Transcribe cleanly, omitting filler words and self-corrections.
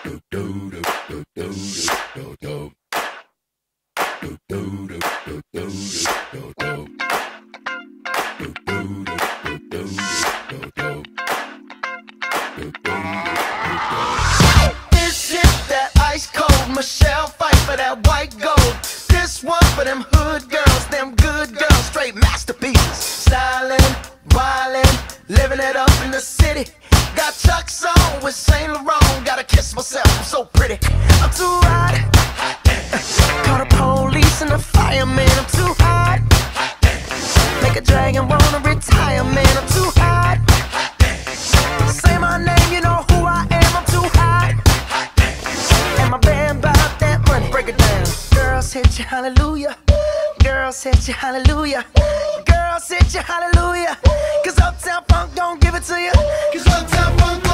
Michelle fight for that white gold. This one for them hood girls, them good girls, straight masterpieces. Stylin', wildin', living it up in the city. Got Chuck's on with Saint Laurent. Gotta kiss myself, I'm so pretty. I'm too hot. Call the police and the fireman. I'm too hot. Make a dragon wanna retire, man. I'm too hot. Say my name, you know who I am. I'm too hot. And my band bought that money. Break it down. Girls hit you, hallelujah. Girls hit you, hallelujah. Girls hit you, hallelujah. Cause Uptown Funk don't give it to you. Cause Uptown Funk